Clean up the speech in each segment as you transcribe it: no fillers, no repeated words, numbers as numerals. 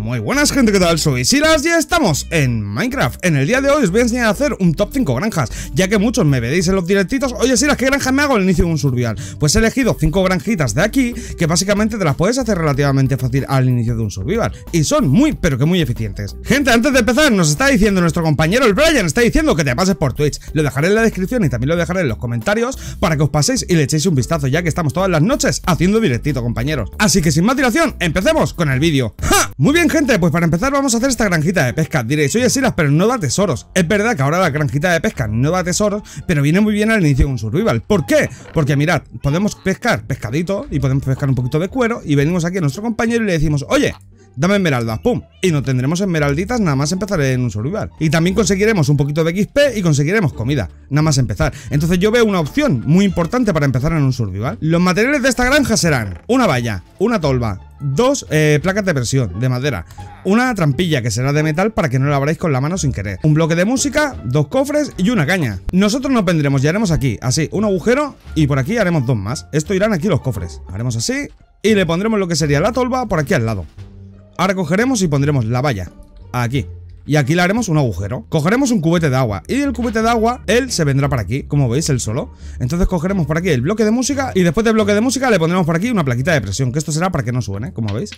Muy buenas gente, ¿qué tal? Soy Silas y estamos en Minecraft. En el día de hoy os voy a enseñar a hacer un top 5 granjas, ya que muchos me veréis en los directitos. Oye Silas, ¿qué granja me hago al inicio de un survival? Pues he elegido 5 granjitas de aquí, que básicamente te las puedes hacer relativamente fácil al inicio de un survival, y son muy, pero que muy eficientes. Gente, antes de empezar, nos está diciendo nuestro compañero el Brian, está diciendo que te pases por Twitch. Lo dejaré en la descripción y también lo dejaré en los comentarios para que os paséis y le echéis un vistazo, ya que estamos todas las noches haciendo directito, compañeros. Así que sin más dilación, empecemos con el vídeo. ¡Ja! Muy bien gente, pues para empezar vamos a hacer esta granjita de pesca. Diréis, oye Silas, pero no da tesoros. Es verdad que ahora la granjita de pesca no da tesoros, pero viene muy bien al inicio de un survival. ¿Por qué? Porque mirad, podemos pescar pescadito y podemos pescar un poquito de cuero y venimos aquí a nuestro compañero y le decimos, oye, dame esmeraldas, pum, y no tendremos esmeralditas nada más empezar en un survival. Y también conseguiremos un poquito de XP y conseguiremos comida, nada más empezar. Entonces yo veo una opción muy importante para empezar en un survival. Los materiales de esta granja serán una valla, una tolva, 2 placas de presión de madera, una trampilla que será de metal para que no la abráis con la mano sin querer, un bloque de música, 2 cofres y una caña. Nosotros nos vendremos y haremos aquí, así, un agujero y por aquí haremos 2 más. Esto irán aquí los cofres. Haremos así y le pondremos lo que sería la tolva por aquí al lado. Ahora cogeremos y pondremos la valla aquí. Y aquí le haremos un agujero. Cogeremos un cubete de agua. Y el cubete de agua, él se vendrá para aquí. Como veis, él solo. Entonces cogeremos por aquí el bloque de música. Y después del bloque de música le pondremos por aquí una plaquita de presión. Que esto será para que no suene, como veis.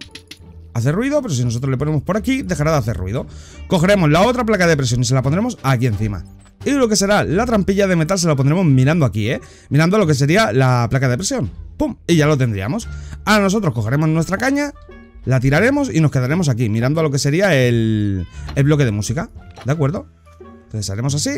Hace ruido, pero si nosotros le ponemos por aquí, dejará de hacer ruido. Cogeremos la otra placa de presión y se la pondremos aquí encima. Y lo que será la trampilla de metal se la pondremos mirando aquí, mirando lo que sería la placa de presión. ¡Pum! Y ya lo tendríamos. Ahora nosotros cogeremos nuestra caña, la tiraremos y nos quedaremos aquí, mirando a lo que sería el bloque de música. ¿De acuerdo? Entonces haremos así.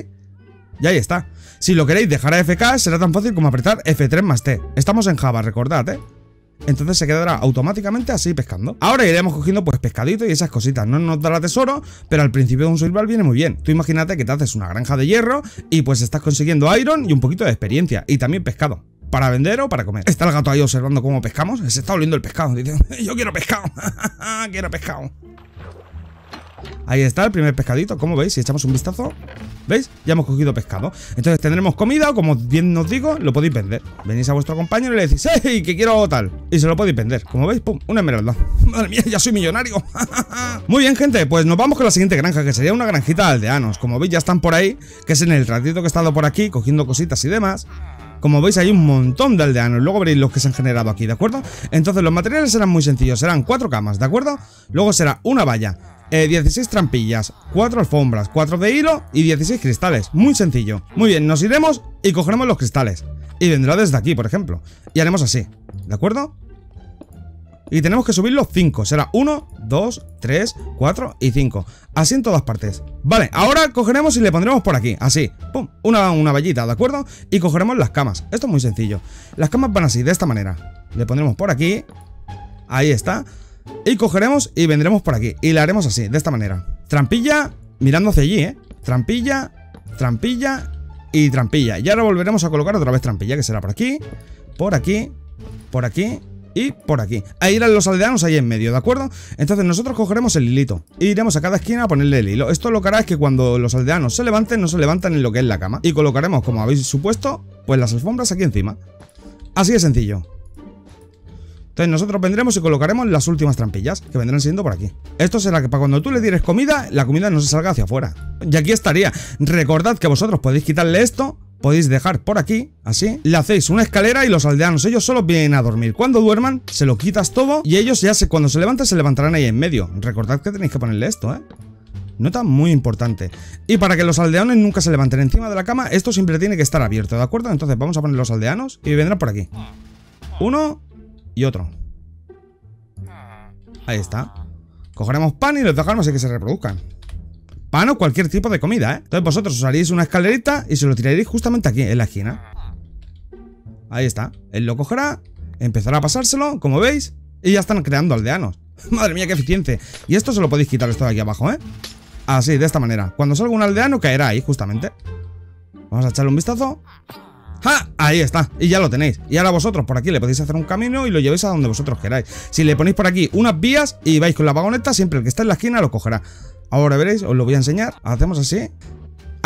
Y ahí está. Si lo queréis dejar a FK, será tan fácil como apretar F3 más T. Estamos en Java, recordad, Entonces se quedará automáticamente así pescando. Ahora iremos cogiendo pues pescadito y esas cositas. No nos dará tesoro, pero al principio de un survival viene muy bien. Tú imagínate que te haces una granja de hierro y pues estás consiguiendo iron y un poquito de experiencia. Y también pescado. ¿Para vender o para comer? Está el gato ahí observando cómo pescamos. Se está oliendo el pescado. Dice, yo quiero pescado. Quiero pescado. Ahí está el primer pescadito. Como veis, si echamos un vistazo, ¿veis? Ya hemos cogido pescado. Entonces tendremos comida o como bien os digo, lo podéis vender. Venís a vuestro compañero y le decís, ¡hey! Que quiero tal. Y se lo podéis vender. Como veis, ¡pum! Una esmeralda. Madre mía, ya soy millonario. Muy bien, gente. Pues nos vamos con la siguiente granja, que sería una granjita de aldeanos. Como veis, ya están por ahí. Que es en el ratito que he estado por aquí, cogiendo cositas y demás. Como veis hay un montón de aldeanos, luego veréis los que se han generado aquí, ¿de acuerdo? Entonces los materiales serán muy sencillos, serán 4 camas, ¿de acuerdo? Luego será una valla, 16 trampillas, 4 alfombras, 4 de hilo y 16 cristales, muy sencillo. Muy bien, nos iremos y cogeremos los cristales. Y vendrá desde aquí, por ejemplo. Y haremos así, ¿de acuerdo? Y tenemos que subir los 5, será 1, 2, 3, 4 y 5. Así en todas partes. Vale, ahora cogeremos y le pondremos por aquí, así, pum, una vallita, ¿de acuerdo? Y cogeremos las camas, esto es muy sencillo. Las camas van así, de esta manera. Le pondremos por aquí, ahí está. Y cogeremos y vendremos por aquí. Y le haremos así, de esta manera. Trampilla, mirando hacia allí, trampilla, trampilla y trampilla. Y ahora volveremos a colocar otra vez trampilla, que será por aquí, por aquí, por aquí y por aquí. Ahí irán los aldeanos ahí en medio, ¿de acuerdo? Entonces nosotros cogeremos el hilito y iremos a cada esquina a ponerle el hilo. Esto lo que hará es que cuando los aldeanos se levanten, no se levantan en lo que es la cama. Y colocaremos, como habéis supuesto, pues las alfombras aquí encima. Así de sencillo. Entonces nosotros vendremos y colocaremos las últimas trampillas, que vendrán siendo por aquí. Esto será que para cuando tú le tires comida, la comida no se salga hacia afuera. Y aquí estaría. Recordad que vosotros podéis quitarle esto. Podéis dejar por aquí, así, le hacéis una escalera y los aldeanos, ellos solo vienen a dormir. Cuando duerman, se lo quitas todo y ellos ya cuando se levanten, se levantarán ahí en medio. Recordad que tenéis que ponerle esto, Nota muy importante. Y para que los aldeanos nunca se levanten encima de la cama, esto siempre tiene que estar abierto, ¿de acuerdo? Entonces vamos a poner los aldeanos y vendrán por aquí. Uno y otro. Ahí está. Cogeremos pan y los dejaremos así que se reproduzcan. Pan o cualquier tipo de comida, Entonces vosotros os haréis una escalerita y se lo tiraréis justamente aquí, en la esquina. Ahí está. Él lo cogerá, empezará a pasárselo, como veis, y ya están creando aldeanos. Madre mía, qué eficiente. Y esto se lo podéis quitar esto de aquí abajo, Así, de esta manera. Cuando salga un aldeano caerá ahí, justamente. Vamos a echarle un vistazo. ¡Ja! Ahí está, y ya lo tenéis. Y ahora vosotros por aquí le podéis hacer un camino y lo llevéis a donde vosotros queráis. Si le ponéis por aquí unas vías y vais con la vagoneta, siempre el que está en la esquina lo cogerá. Ahora veréis, os lo voy a enseñar. Hacemos así.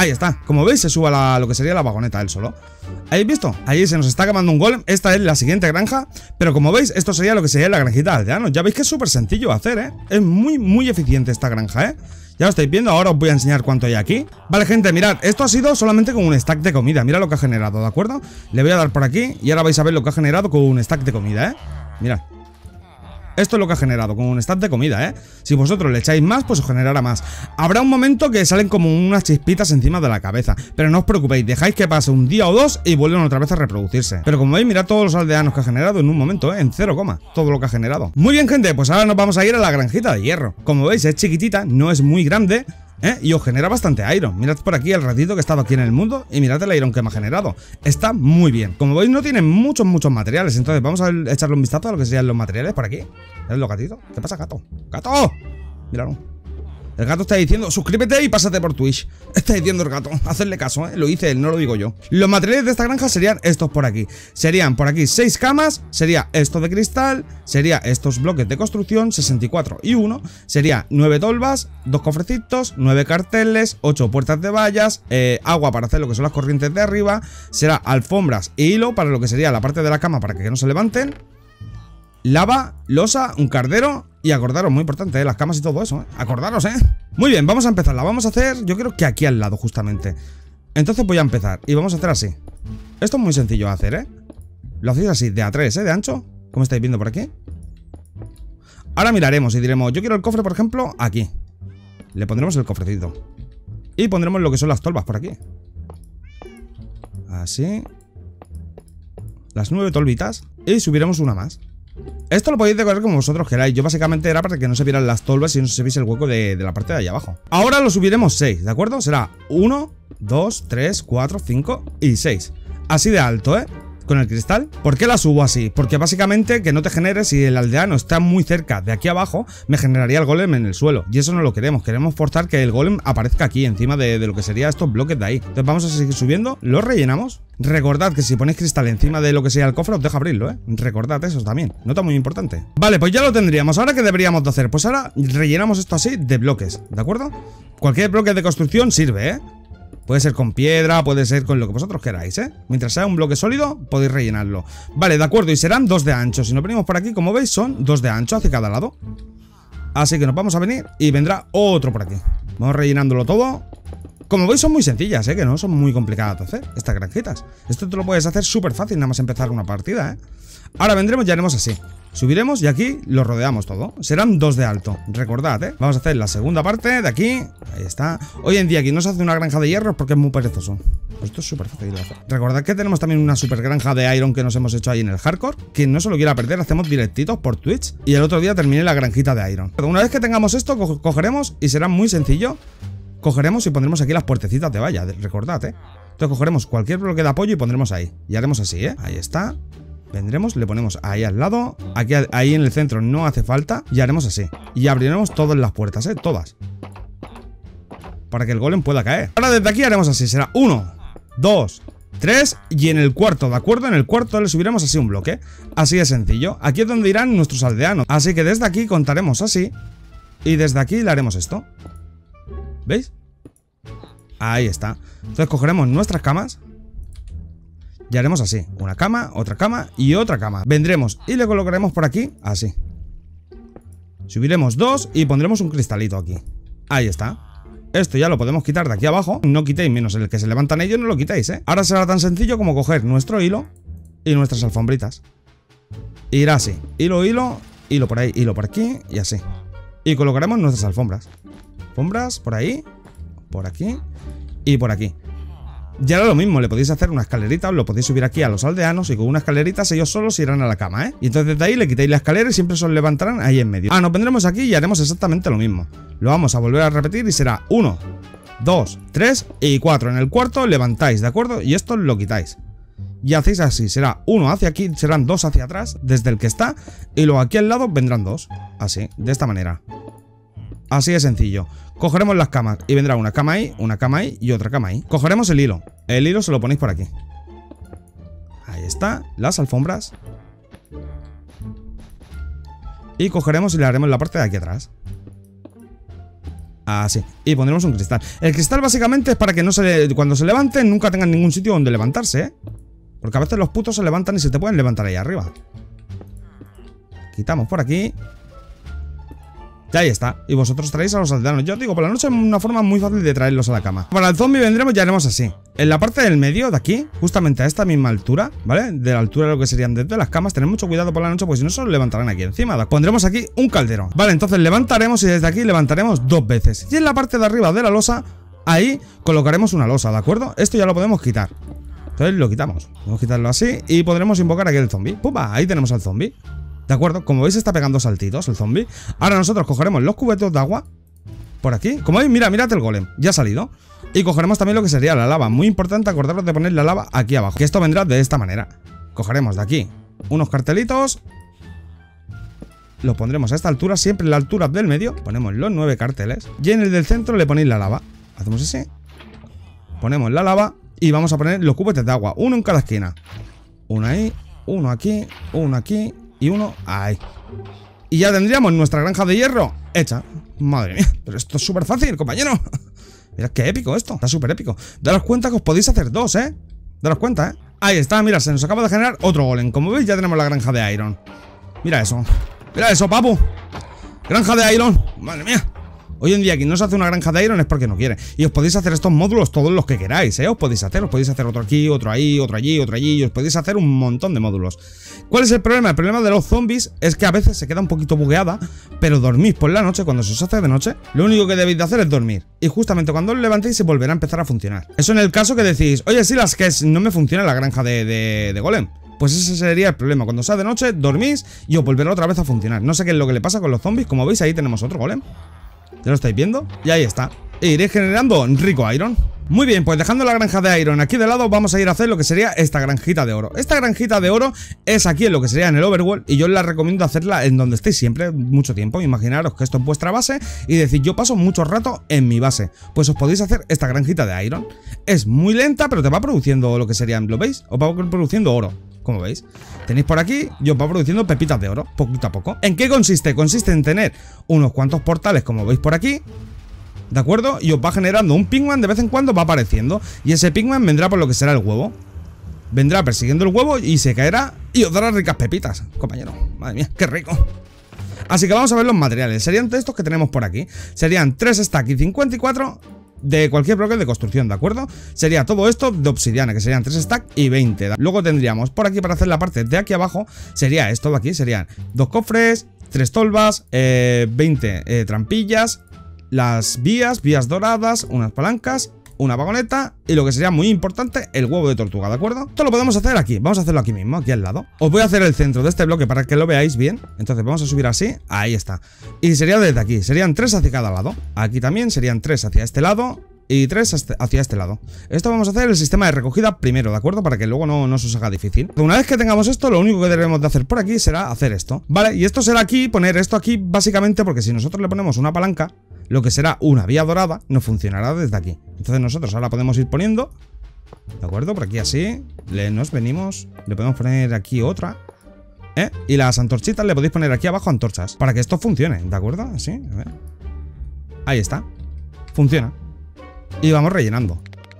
Ahí está, como veis se sube a lo que sería la vagoneta él solo. ¿Habéis visto? Ahí se nos está quemando un golem. Esta es la siguiente granja. Pero como veis, esto sería lo que sería la granjita de aldeanos. Ya veis que es súper sencillo de hacer, ¿eh? Es muy eficiente esta granja, ¿eh? Ya lo estáis viendo, ahora os voy a enseñar cuánto hay aquí. Vale, gente, mirad, esto ha sido solamente con un stack de comida. Mira lo que ha generado, ¿de acuerdo? Le voy a dar por aquí y ahora vais a ver lo que ha generado con un stack de comida, ¿eh? Mirad. Esto es lo que ha generado, con un stack de comida, ¿eh? Si vosotros le echáis más, pues os generará más. Habrá un momento que salen como unas chispitas encima de la cabeza, pero no os preocupéis, dejáis que pase un día o dos y vuelven otra vez a reproducirse. Pero como veis, mirad todos los aldeanos que ha generado en un momento, ¿eh? En 0, todo lo que ha generado. Muy bien, gente, pues ahora nos vamos a ir a la granjita de hierro. Como veis, es chiquitita, no es muy grande, y os genera bastante iron. Mirad por aquí el ratito que he estado aquí en el mundo y mirad el iron que me ha generado. Está muy bien. Como veis no tiene muchos materiales. Entonces vamos a echarle un vistazo a lo que serían los materiales por aquí. ¿Ves los gatitos? ¿Qué pasa, gato? ¡Gato! Míralo. El gato está diciendo, suscríbete y pásate por Twitch. Está diciendo el gato, hacerle caso, lo dice él, no lo digo yo. Los materiales de esta granja serían estos por aquí. Serían por aquí 6 camas, sería esto de cristal, sería estos bloques de construcción, 64 y 1, sería 9 tolvas, 2 cofrecitos, 9 carteles, 8 puertas de vallas, agua para hacer lo que son las corrientes de arriba, será alfombras e hilo para lo que sería la parte de la cama para que no se levanten, lava, losa, un cardero. Y acordaros, muy importante, las camas y todo eso, acordaros, Muy bien, vamos a empezarla. Vamos a hacer, yo creo que aquí al lado justamente. Entonces voy a empezar y vamos a hacer así. Esto es muy sencillo de hacer, Lo hacéis así, de A3, de ancho, como estáis viendo por aquí. Ahora miraremos y diremos, yo quiero el cofre, por ejemplo, aquí. Le pondremos el cofrecito y pondremos lo que son las tolvas por aquí. Así. Las 9 tolvitas. Y subiremos una más. Esto lo podéis decorar como vosotros queráis. Yo básicamente era para que no se vieran las tolvas y no se viese el hueco de la parte de allá abajo. Ahora lo subiremos 6, ¿de acuerdo? Será 1, 2, 3, 4, 5 y 6. Así de alto, con el cristal. ¿Por qué la subo así? Porque básicamente que no te genere, si el aldeano está muy cerca de aquí abajo, me generaría el golem en el suelo. Y eso no lo queremos. Queremos forzar que el golem aparezca aquí, encima de lo que sería estos bloques de ahí. Entonces vamos a seguir subiendo. Lo rellenamos. Recordad que si ponéis cristal encima de lo que sea el cofre, os deja abrirlo, Recordad eso también. Nota muy importante. Vale, pues ya lo tendríamos. ¿Ahora qué deberíamos de hacer? Pues ahora rellenamos esto así de bloques, ¿de acuerdo? Cualquier bloque de construcción sirve, Puede ser con piedra, puede ser con lo que vosotros queráis, Mientras sea un bloque sólido, podéis rellenarlo. Vale, de acuerdo, y serán 2 de ancho. Si nos venimos por aquí, como veis, son 2 de ancho hacia cada lado. Así que nos vamos a venir y vendrá otro por aquí. Vamos rellenándolo todo. Como veis son muy sencillas, que no son muy complicadas de hacer estas granjitas. Esto te lo puedes hacer súper fácil nada más empezar una partida, Ahora vendremos y haremos así. Subiremos y aquí lo rodeamos todo. Serán 2 de alto, recordad, Vamos a hacer la segunda parte de aquí. Ahí está. Hoy en día aquí no se hace una granja de hierro porque es muy perezoso. Pues esto es súper fácil de hacer. Recordad que tenemos también una super granja de iron que nos hemos hecho ahí en el hardcore. Quien no se lo quiera perder, hacemos directitos por Twitch. Y el otro día terminé la granjita de iron. Pero una vez que tengamos esto, cogeremos y será muy sencillo. Cogeremos y pondremos aquí las puertecitas de valla, recordad, Entonces cogeremos cualquier bloque de apoyo y pondremos ahí. Y haremos así, Ahí está. Vendremos, le ponemos ahí al lado. Aquí, ahí en el centro no hace falta. Y haremos así. Y abriremos todas las puertas, todas. Para que el golem pueda caer. Ahora desde aquí haremos así. Será 1, 2, 3 y en el cuarto, ¿de acuerdo? En el cuarto le subiremos así un bloque. Así de sencillo. Aquí es donde irán nuestros aldeanos. Así que desde aquí contaremos así. Y desde aquí le haremos esto. ¿Veis? Ahí está. Entonces cogeremos nuestras camas y haremos así. Una cama, otra cama y otra cama. Vendremos y le colocaremos por aquí, así. Subiremos 2 y pondremos un cristalito aquí. Ahí está. Esto ya lo podemos quitar de aquí abajo. No quitéis menos el que se levantan ellos, no lo quitéis, Ahora será tan sencillo como coger nuestro hilo y nuestras alfombritas. Irá así. Hilo, hilo, hilo por ahí, hilo por aquí y así. Y colocaremos nuestras alfombras. Alfombras por ahí, por aquí y por aquí. Ya era lo mismo, le podéis hacer una escalerita, os lo podéis subir aquí a los aldeanos y con una escalerita ellos solos irán a la cama, Y entonces de ahí le quitáis la escalera y siempre se os levantarán ahí en medio. Nos vendremos aquí y haremos exactamente lo mismo. Lo vamos a volver a repetir y será 1, 2, 3 y 4. En el cuarto levantáis, ¿de acuerdo? Y esto lo quitáis. Y hacéis así, será 1 hacia aquí, serán 2 hacia atrás, desde el que está, y luego aquí al lado vendrán 2. Así, de esta manera. Así de sencillo. Cogeremos las camas y vendrá una cama ahí y otra cama ahí. Cogeremos el hilo. El hilo se lo ponéis por aquí. Ahí está, las alfombras. Y cogeremos y le haremos la parte de aquí atrás. Así. Y pondremos un cristal. El cristal básicamente es para que no cuando se levanten nunca tengan ningún sitio donde levantarse, ¿eh? Porque a veces los putos se levantan y se te pueden levantar ahí arriba. Quitamos por aquí. Y ahí está. Y vosotros traéis a los aldeanos. Yo os digo, por la noche es una forma muy fácil de traerlos a la cama. Para el zombie vendremos y haremos así. En la parte del medio, de aquí, justamente a esta misma altura, ¿vale? De la altura de lo que serían desde las camas. Tened mucho cuidado por la noche, porque si no se los levantarán aquí encima. Pondremos aquí un caldero. Vale, entonces levantaremos y desde aquí levantaremos 2 veces. Y en la parte de arriba de la losa, ahí colocaremos una losa, ¿de acuerdo? Esto ya lo podemos quitar. Entonces lo quitamos. Vamos a quitarlo así y podremos invocar aquí el zombie. ¡Pumba! Ahí tenemos al zombie. ¿De acuerdo? Como veis está pegando saltitos el zombie. Ahora nosotros cogeremos los cubetos de agua por aquí. Como veis, mirad el golem. Ya ha salido. Y cogeremos también lo que sería la lava. Muy importante acordaros de poner la lava aquí abajo. Que esto vendrá de esta manera. Cogeremos de aquí unos cartelitos. Los pondremos a esta altura. Siempre en la altura del medio. Ponemos los 9 carteles. Y en el del centro le ponéis la lava. Hacemos así. Ponemos la lava. Y vamos a poner los cubetes de agua. Uno en cada esquina. Uno ahí. Uno aquí. Uno aquí. Y uno ahí. Y ya tendríamos nuestra granja de hierro hecha. Madre mía, pero esto es súper fácil, compañero. Mirad qué épico esto, está súper épico. Daros cuenta que os podéis hacer 2, ¿eh? Daros cuenta, ¿eh? Ahí está, mira, se nos acaba de generar otro golem. Como veis ya tenemos la granja de iron. Mira eso, papu. Granja de iron, madre mía. Hoy en día quien no se hace una granja de iron es porque no quiere. Y os podéis hacer estos módulos todos los que queráis, ¿eh? Os podéis hacer otro aquí, otro ahí, otro allí, otro allí. Y os podéis hacer un montón de módulos. ¿Cuál es el problema? El problema de los zombies es que a veces se queda un poquito bugueada. Pero dormís por la noche, cuando se os hace de noche, lo único que debéis de hacer es dormir. Y justamente cuando os levantéis se volverá a empezar a funcionar. Eso en el caso que decís, oye, sí, las que no me funciona la granja de golem. Pues ese sería el problema. Cuando sea de noche, dormís y os volverá otra vez a funcionar. No sé qué es lo que le pasa con los zombies. Como veis, ahí tenemos otro golem. ¿Ya lo estáis viendo? Y ahí está. E iréis generando rico iron. Muy bien, pues dejando la granja de iron aquí de lado, vamos a ir a hacer lo que sería esta granjita de oro. Esta granjita de oro es aquí en lo que sería en el overworld. Y yo os la recomiendo hacerla en donde estéis siempre, mucho tiempo. Imaginaros que esto es vuestra base y decir, yo paso mucho rato en mi base. Pues os podéis hacer esta granjita de iron. Es muy lenta, pero te va produciendo lo que serían, ¿lo veis? Os va produciendo oro. Como veis, tenéis por aquí y os va produciendo pepitas de oro, poquito a poco. ¿En qué consiste? Consiste en tener unos cuantos portales, como veis por aquí, ¿de acuerdo? Y os va generando un pigman, de vez en cuando va apareciendo. Y ese pigman vendrá por lo que será el huevo. Vendrá persiguiendo el huevo y se caerá y os dará ricas pepitas, compañero. Madre mía, qué rico. Así que vamos a ver los materiales. Serían estos que tenemos por aquí. Serían 3 stack y 54 de cualquier bloque de construcción, ¿de acuerdo? Sería todo esto de obsidiana, que serían 3 stack y 20. Luego tendríamos por aquí para hacer la parte de aquí abajo, sería esto de aquí, serían 2 cofres, 3 tolvas, 20 trampillas, las vías doradas, unas palancas, una vagoneta y lo que sería muy importante, el huevo de tortuga, ¿de acuerdo? Esto lo podemos hacer aquí, vamos a hacerlo aquí mismo, aquí al lado. Os voy a hacer el centro de este bloque para que lo veáis bien. Entonces vamos a subir así, ahí está. Y sería desde aquí, serían 3 hacia cada lado. Aquí también serían 3 hacia este lado y 3 hacia este lado. Esto vamos a hacer el sistema de recogida primero, ¿de acuerdo? Para que luego no se os haga difícil. Una vez que tengamos esto, lo único que debemos de hacer por aquí será hacer esto, ¿vale? Y esto será aquí, poner esto aquí básicamente porque si nosotros le ponemos una palanca, lo que será una vía dorada no funcionará desde aquí. Entonces nosotros ahora podemos ir poniendo, ¿de acuerdo? Por aquí así, nos venimos, le podemos poner aquí otra, y las antorchitas le podéis poner aquí abajo antorchas, para que esto funcione, ¿de acuerdo? Así, a ver. Ahí está, funciona. Y vamos rellenando.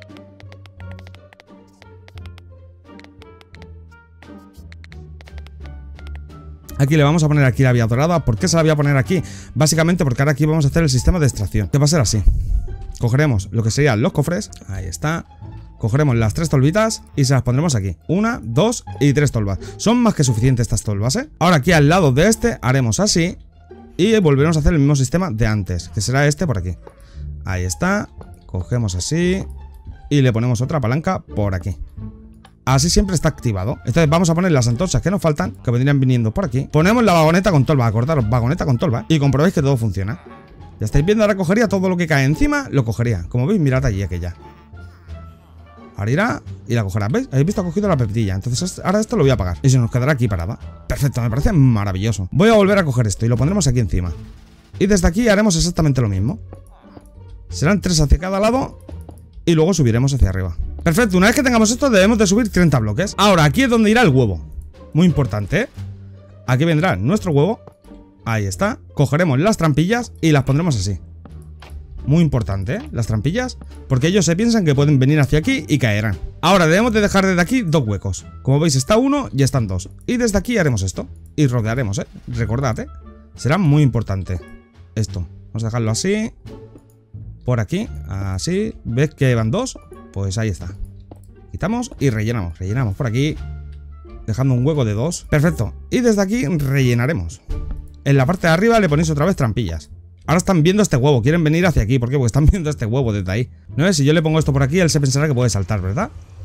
Aquí le vamos a poner aquí la vía dorada. ¿Por qué se la voy a poner aquí? Básicamente porque ahora aquí vamos a hacer el sistema de extracción, que va a ser así. Cogeremos lo que serían los cofres. Ahí está. Cogeremos las 3 tolvitas y se las pondremos aquí. 1, 2 y 3 tolvas. Son más que suficientes estas tolvas, ¿eh? Ahora aquí al lado de este haremos así y volveremos a hacer el mismo sistema de antes, que será este por aquí. Ahí está. Cogemos así y le ponemos otra palanca por aquí. Así siempre está activado. Entonces vamos a poner las antorchas que nos faltan, que vendrían viniendo por aquí. Ponemos la vagoneta con tolva, acordaros, vagoneta con tolva, y comprobáis que todo funciona. Ya estáis viendo, ahora cogería todo lo que cae encima, lo cogería. Como veis, mirad allí aquella. Ahora irá y la cogerá. ¿Veis? Habéis visto, ha cogido la pepitilla. Entonces ahora esto lo voy a apagar y se nos quedará aquí parada. Perfecto, me parece maravilloso. Voy a volver a coger esto y lo pondremos aquí encima. Y desde aquí haremos exactamente lo mismo. Serán 3 hacia cada lado y luego subiremos hacia arriba. Perfecto, una vez que tengamos esto debemos de subir 30 bloques. Ahora, aquí es donde irá el huevo. Muy importante, ¿eh? Aquí vendrá nuestro huevo. Ahí está. Cogeremos las trampillas y las pondremos así. Muy importante, ¿eh? Las trampillas, porque ellos se piensan que pueden venir hacia aquí y caerán. Ahora debemos de dejar desde aquí 2 huecos. Como veis está uno y están 2. Y desde aquí haremos esto. Y rodearemos, ¿eh? Recordad, ¿eh? Será muy importante esto. Vamos a dejarlo así. Por aquí, así. ¿Ves que van 2? Pues ahí está. Quitamos y rellenamos. Rellenamos por aquí, dejando un hueco de 2. Perfecto. Y desde aquí rellenaremos. En la parte de arriba le ponéis otra vez trampillas. Ahora están viendo este huevo, quieren venir hacia aquí. ¿Por qué? Porque están viendo este huevo desde ahí. ¿No ves? Si yo le pongo esto por aquí, él se pensará que puede saltar, ¿verdad?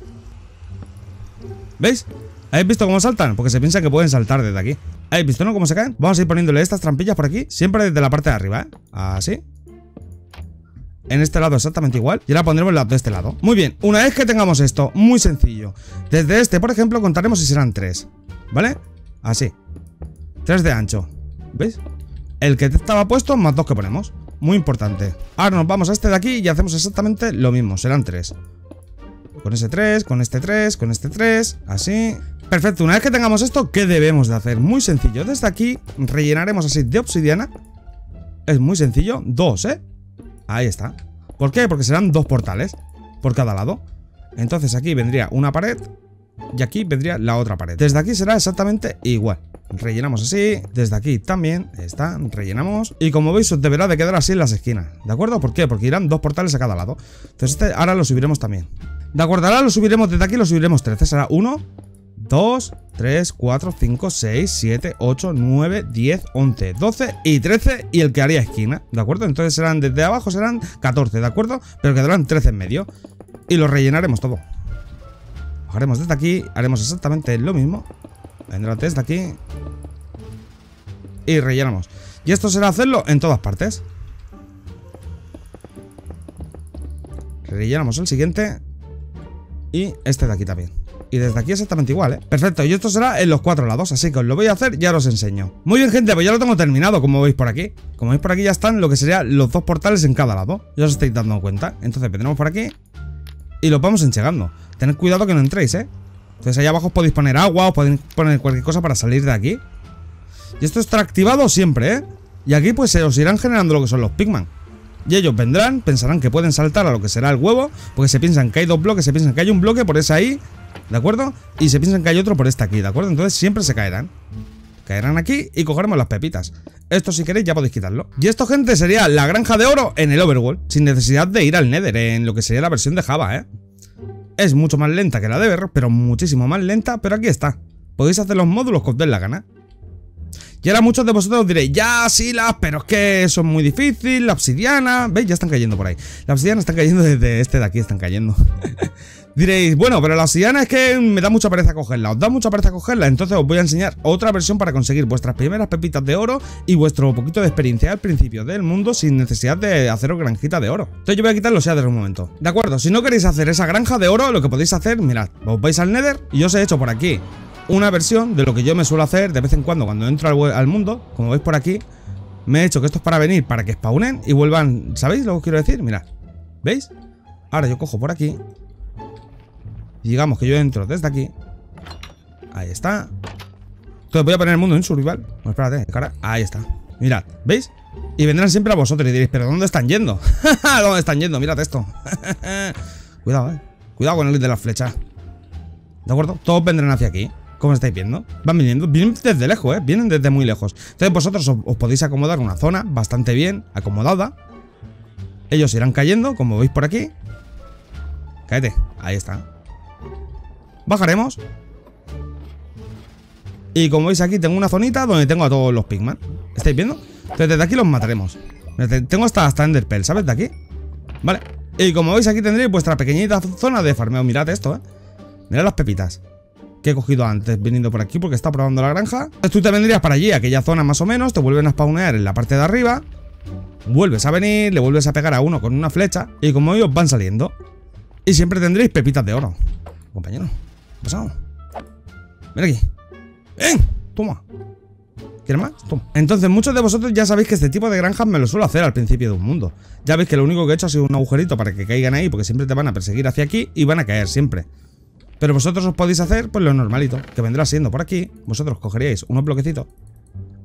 ¿Veis? ¿Habéis visto cómo saltan? Porque se piensa que pueden saltar desde aquí. ¿Habéis visto, no? ¿Cómo se caen? Vamos a ir poniéndole estas trampillas por aquí, siempre desde la parte de arriba, ¿eh? Así. En este lado exactamente igual. Y ahora pondremos la de este lado. Muy bien, una vez que tengamos esto, muy sencillo. Desde este, por ejemplo, contaremos si serán 3. ¿Vale? Así. 3 de ancho. ¿Veis? El que estaba puesto más 2 que ponemos. Muy importante. Ahora nos vamos a este de aquí y hacemos exactamente lo mismo. Serán 3. Con ese 3, con este 3, con este 3. Así. Perfecto, una vez que tengamos esto, ¿qué debemos de hacer? Muy sencillo. Desde aquí rellenaremos así de obsidiana. Es muy sencillo. 2, ¿eh? Ahí está. ¿Por qué? Porque serán 2 portales por cada lado. Entonces aquí vendría una pared y aquí vendría la otra pared. Desde aquí será exactamente igual. Rellenamos así, desde aquí también, está, rellenamos. Y como veis os deberá de quedar así en las esquinas, ¿de acuerdo? ¿Por qué? Porque irán 2 portales a cada lado. Entonces este ahora lo subiremos también. De acuerdo, ahora lo subiremos desde aquí, lo subiremos 13. Será 1, 2, 3, 4, 5, 6, 7, 8, 9, 10, 11, 12 y 13 y el que haría esquina, ¿de acuerdo? Entonces serán desde abajo serán 14, ¿de acuerdo? Pero quedarán 13 en medio. Y lo rellenaremos todo. Bajaremos desde aquí, haremos exactamente lo mismo. Vendrá desde aquí y rellenamos. Y esto será hacerlo en todas partes. Rellenamos el siguiente y este de aquí también. Y desde aquí exactamente igual, ¿eh? Perfecto, y esto será en los 4 lados, así que os lo voy a hacer y ahora os enseño. Muy bien, gente, pues ya lo tengo terminado, como veis por aquí. Como veis por aquí ya están lo que serían los 2 portales en cada lado. Ya os estáis dando cuenta. Entonces vendremos por aquí y los vamos enchegando. Tened cuidado que no entréis, ¿eh? Entonces ahí abajo os podéis poner agua, os podéis poner cualquier cosa para salir de aquí. Y esto estará activado siempre, ¿eh? Y aquí pues se os irán generando lo que son los pigman. Y ellos vendrán, pensarán que pueden saltar a lo que será el huevo, porque se piensan que hay 2 bloques, se piensan que hay un bloque por ese ahí, ¿de acuerdo? Y se piensan que hay otro por este aquí, ¿de acuerdo? Entonces siempre se caerán. Caerán aquí y cogeremos las pepitas. Esto si queréis ya podéis quitarlo. Y esto, gente, sería la granja de oro en el Overworld, sin necesidad de ir al Nether, en lo que sería la versión de Java, ¿eh? Es mucho más lenta que la de Bedrock, pero muchísimo más lenta, pero aquí está. Podéis hacer los módulos que os den la gana. Y ahora muchos de vosotros os diréis, ya, Silas, pero es que eso es muy difícil, la obsidiana... ¿Veis? Ya están cayendo por ahí. La obsidiana están cayendo desde este de aquí, están cayendo. Diréis, bueno, pero la obsidiana es que me da mucha pereza cogerla. Os da mucha pereza cogerla, entonces os voy a enseñar otra versión para conseguir vuestras primeras pepitas de oro y vuestro poquito de experiencia al principio del mundo sin necesidad de haceros granjita de oro. Entonces yo voy a quitar los shaders un momento. De acuerdo, si no queréis hacer esa granja de oro, lo que podéis hacer, mirad, os vais al Nether y yo os he hecho por aquí una versión de lo que yo me suelo hacer de vez en cuando entro al mundo. Como veis por aquí, me he hecho que esto es para venir, para que spawnen y vuelvan. ¿Sabéis lo que os quiero decir? Mirad, ¿veis? Ahora yo cojo por aquí. Digamos que yo entro desde aquí. Ahí está. Entonces voy a poner el mundo en survival. Bueno, espérate, cara. Ahí está. Mirad, ¿veis? Y vendrán siempre a vosotros y diréis, ¿pero dónde están yendo? ¿Dónde están yendo? Mirad esto. Cuidado, cuidado con el de las flechas. ¿De acuerdo? Todos vendrán hacia aquí. Como estáis viendo. Van viniendo. Vienen desde lejos, vienen desde muy lejos. Entonces vosotros os podéis acomodar una zona bastante bien acomodada. Ellos irán cayendo, como veis por aquí. Cállate. Ahí está. Bajaremos. Y como veis aquí tengo una zonita donde tengo a todos los pigman. ¿Estáis viendo? Entonces desde aquí los mataremos. Tengo hasta enderpearl, ¿sabes? De aquí. Vale. Y como veis aquí tendréis vuestra pequeñita zona de farmeo. Mirad esto, Mirad las pepitas que he cogido antes viniendo por aquí porque está probando la granja. Entonces tú te vendrías para allí, aquella zona más o menos. Te vuelven a spawnear en la parte de arriba. Vuelves a venir, le vuelves a pegar a uno con una flecha. Y como ellos van saliendo. Y siempre tendréis pepitas de oro. Compañero, ¿qué ha pasado? Ven aquí. ¡Ven! Toma. ¿Quieres más? Toma. Entonces muchos de vosotros ya sabéis que este tipo de granjas me lo suelo hacer al principio de un mundo. Ya veis que lo único que he hecho ha sido un agujerito para que caigan ahí, porque siempre te van a perseguir hacia aquí y van a caer siempre. Pero vosotros os podéis hacer pues lo normalito, que vendrá siendo por aquí. Vosotros cogeríais unos bloquecitos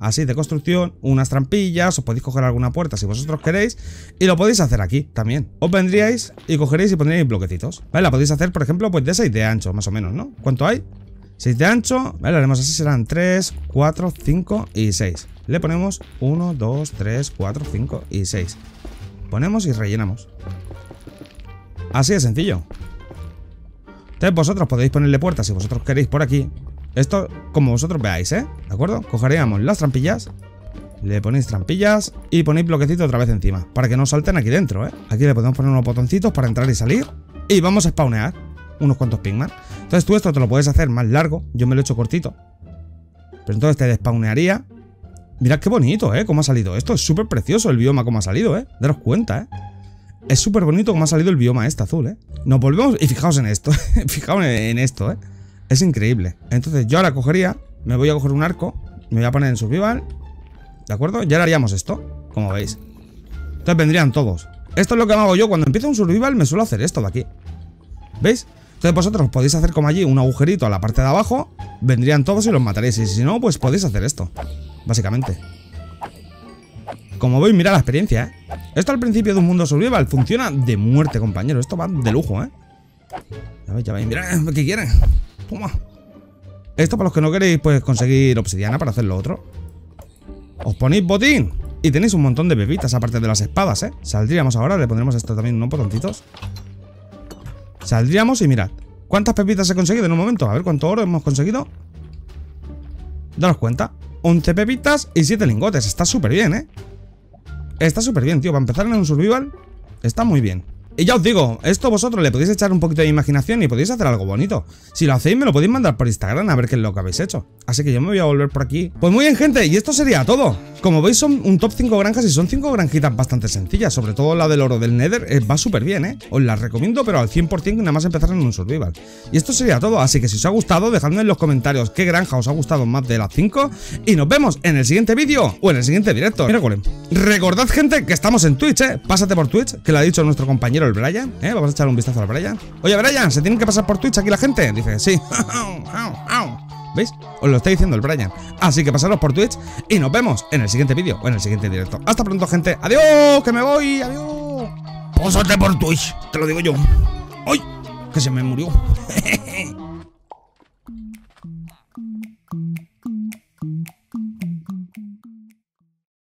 así de construcción, unas trampillas, os podéis coger alguna puerta si vosotros queréis, y lo podéis hacer aquí también. Os vendríais y cogeréis y pondríais bloquecitos, ¿vale? La podéis hacer, por ejemplo, pues de 6 de ancho, más o menos, ¿no? ¿Cuánto hay? 6 de ancho, vale, lo haremos así, serán 3, 4, 5 y 6. Le ponemos 1, 2, 3, 4, 5 y 6. Ponemos y rellenamos. Así de sencillo. Entonces vosotros podéis ponerle puertas si vosotros queréis por aquí. Esto como vosotros veáis, ¿eh? ¿De acuerdo? Cogeríamos las trampillas, le ponéis trampillas y ponéis bloquecitos otra vez encima, para que no salten aquí dentro, ¿eh? Aquí le podemos poner unos botoncitos para entrar y salir. Y vamos a spawnear unos cuantos pigman. Entonces tú esto te lo puedes hacer más largo. Yo me lo he hecho cortito. Pero entonces te despawnearía. Mirad qué bonito, ¿eh? Cómo ha salido esto. Es súper precioso el bioma como ha salido, ¿eh? Daros cuenta, ¿eh? Es súper bonito cómo ha salido el bioma este azul, ¿eh? Nos volvemos... Y fijaos en esto. Fijaos en esto, ¿eh? Es increíble. Entonces yo ahora cogería... Me voy a coger un arco. Me voy a poner en survival. ¿De acuerdo? Y ahora haríamos esto. Como veis. Entonces vendrían todos. Esto es lo que hago yo. Cuando empiezo un survival me suelo hacer esto de aquí. ¿Veis? Entonces vosotros podéis hacer como allí un agujerito a la parte de abajo. Vendrían todos y los mataréis. Y si no, pues podéis hacer esto. Básicamente. Como veis, mira la experiencia, ¿eh? Esto al principio de un mundo survival funciona de muerte, compañero. Esto va de lujo, ¿eh? Ya veis, mira, ¿qué quieren? Toma. Esto para los que no queréis, pues conseguir obsidiana para hacer lo otro. Os ponéis botín y tenéis un montón de pepitas aparte de las espadas, ¿eh? Saldríamos ahora, le pondremos esto también unos botoncitos. Saldríamos y mirad. ¿Cuántas pepitas he conseguido en un momento? A ver cuánto oro hemos conseguido. Daros cuenta. 11 pepitas y 7 lingotes. Está súper bien, ¿eh? Está súper bien, tío. Para empezar en un survival, está muy bien. Y ya os digo, esto vosotros le podéis echar un poquito de imaginación y podéis hacer algo bonito. Si lo hacéis, me lo podéis mandar por Instagram a ver qué es lo que habéis hecho. Así que yo me voy a volver por aquí. Pues muy bien, gente, y esto sería todo. Como veis, son un top 5 granjas y son 5 granjitas bastante sencillas. Sobre todo la del oro del Nether va súper bien, ¿eh? Os las recomiendo, pero al 100% nada más empezar en un survival. Y esto sería todo, así que si os ha gustado, dejadme en los comentarios qué granja os ha gustado más de las 5. Y nos vemos en el siguiente vídeo o en el siguiente directo. Mira, golem. Recordad, gente, que estamos en Twitch, ¿eh? Pásate por Twitch, que lo ha dicho nuestro compañero el Brian, ¿eh? Vamos a echar un vistazo al Brian. Oye, Brian, ¿se tienen que pasar por Twitch aquí la gente? Dice, sí. ¿Veis? Os lo está diciendo el Brian. Así que pasaros por Twitch y nos vemos en el siguiente vídeo o en el siguiente directo. Hasta pronto, gente. ¡Adiós! ¡Que me voy! ¡Adiós! Pásate por Twitch, te lo digo yo. ¡Ay! Que se me murió.